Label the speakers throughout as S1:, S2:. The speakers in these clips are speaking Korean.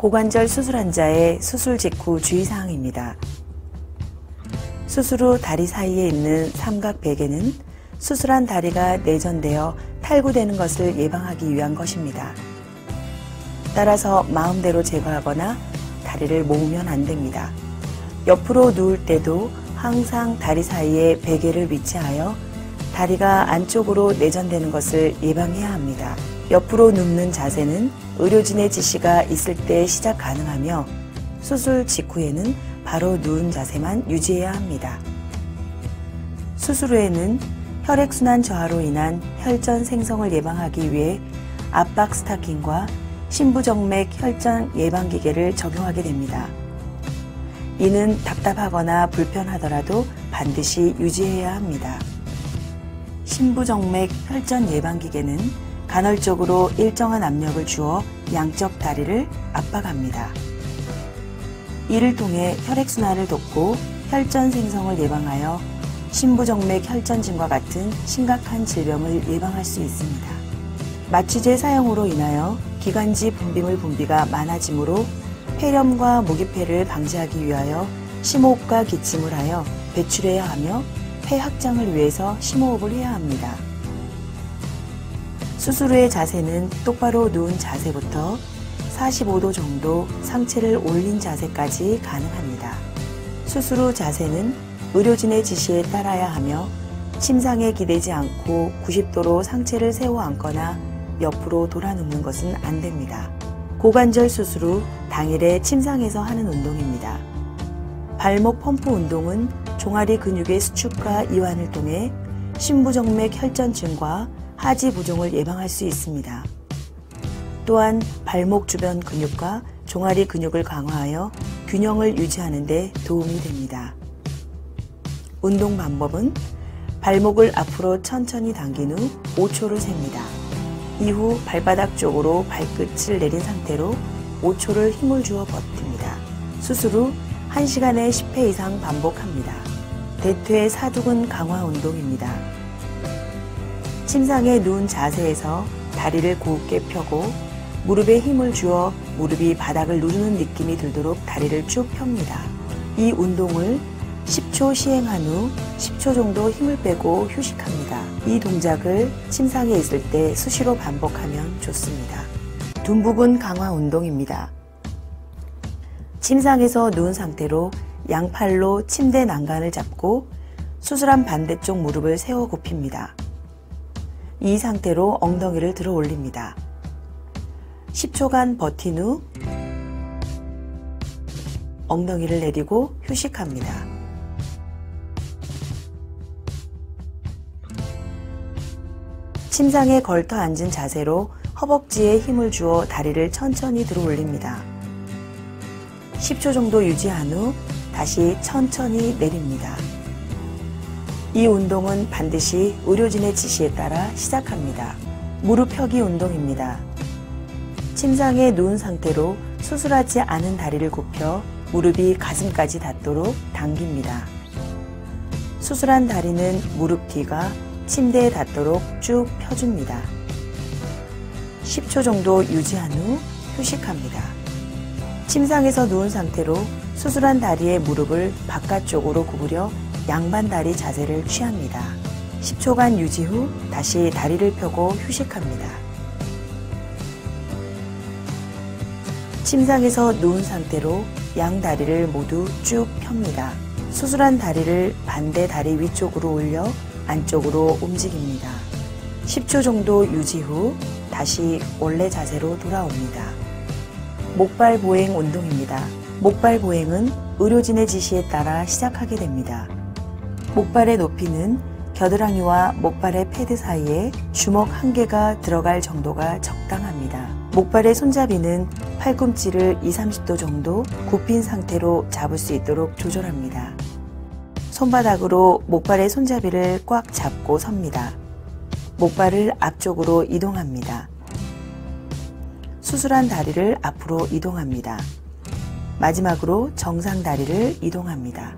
S1: 고관절 수술 환자의 수술 직후 주의사항입니다. 수술 후 다리 사이에 있는 삼각 베개는 수술한 다리가 내전되어 탈구되는 것을 예방하기 위한 것입니다. 따라서 마음대로 제거하거나 다리를 모으면 안 됩니다. 옆으로 누울 때도 항상 다리 사이에 베개를 위치하여 다리가 안쪽으로 내전되는 것을 예방해야 합니다. 옆으로 눕는 자세는 의료진의 지시가 있을 때 시작 가능하며 수술 직후에는 바로 누운 자세만 유지해야 합니다. 수술 후에는 혈액순환 저하로 인한 혈전 생성을 예방하기 위해 압박 스타킹과 심부정맥 혈전 예방기계를 적용하게 됩니다. 이는 답답하거나 불편하더라도 반드시 유지해야 합니다. 심부정맥 혈전 예방기계는 간헐적으로 일정한 압력을 주어 양쪽 다리를 압박합니다. 이를 통해 혈액순환을 돕고 혈전 생성을 예방하여 심부정맥 혈전증과 같은 심각한 질병을 예방할 수 있습니다. 마취제 사용으로 인하여 기관지 분비물 분비가 많아지므로 폐렴과 모기폐를 방지하기 위하여 심호흡과 기침을 하여 배출해야 하며 폐 확장을 위해서 심호흡을 해야 합니다. 수술 후의 자세는 똑바로 누운 자세부터 45도 정도 상체를 올린 자세까지 가능합니다. 수술 후 자세는 의료진의 지시에 따라야 하며 침상에 기대지 않고 90도로 상체를 세워 앉거나 옆으로 돌아 눕는 것은 안 됩니다. 고관절 수술 후 당일에 침상에서 하는 운동입니다. 발목 펌프 운동은 종아리 근육의 수축과 이완을 통해 심부정맥 혈전증과 하지 부종을 예방할 수 있습니다. 또한 발목 주변 근육과 종아리 근육을 강화하여 균형을 유지하는 데 도움이 됩니다. 운동 방법은 발목을 앞으로 천천히 당긴 후 5초를 셉니다. 이후 발바닥 쪽으로 발끝을 내린 상태로 5초를 힘을 주어 버팁니다. 수술 후 1시간에 10회 이상 반복합니다. 대퇴 사두근 강화 운동입니다. 침상에 누운 자세에서 다리를 곱게 펴고 무릎에 힘을 주어 무릎이 바닥을 누르는 느낌이 들도록 다리를 쭉 펴니다. 이 운동을 10초 시행한 후 10초 정도 힘을 빼고 휴식합니다. 이 동작을 침상에 있을 때 수시로 반복하면 좋습니다. 둔부근 강화 운동입니다. 침상에서 누운 상태로 양팔로 침대 난간을 잡고 수술한 반대쪽 무릎을 세워 굽힙니다. 이 상태로 엉덩이를 들어 올립니다. 10초간 버틴 후 엉덩이를 내리고 휴식합니다. 침상에 걸터 앉은 자세로 허벅지에 힘을 주어 다리를 천천히 들어 올립니다. 10초 정도 유지한 후 다시 천천히 내립니다. 이 운동은 반드시 의료진의 지시에 따라 시작합니다. 무릎 펴기 운동입니다. 침상에 누운 상태로 수술하지 않은 다리를 굽혀 무릎이 가슴까지 닿도록 당깁니다. 수술한 다리는 무릎 뒤가 침대에 닿도록 쭉 펴줍니다. 10초 정도 유지한 후 휴식합니다. 침상에서 누운 상태로 수술한 다리의 무릎을 바깥쪽으로 구부려 양반 다리 자세를 취합니다. 10초간 유지 후 다시 다리를 펴고 휴식합니다. 침상에서 누운 상태로 양 다리를 모두 쭉 펴니다. 수술한 다리를 반대 다리 위쪽으로 올려 안쪽으로 움직입니다. 10초 정도 유지 후 다시 원래 자세로 돌아옵니다. 목발 보행 운동입니다. 목발 보행은 의료진의 지시에 따라 시작하게 됩니다. 목발의 높이는 겨드랑이와 목발의 패드 사이에 주먹 1개가 들어갈 정도가 적당합니다. 목발의 손잡이는 팔꿈치를 20-30도 정도 굽힌 상태로 잡을 수 있도록 조절합니다. 손바닥으로 목발의 손잡이를 꽉 잡고 섭니다. 목발을 앞쪽으로 이동합니다. 수술한 다리를 앞으로 이동합니다. 마지막으로 정상 다리를 이동합니다.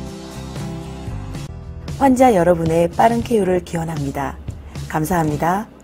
S1: 환자 여러분의 빠른 쾌유를 기원합니다. 감사합니다.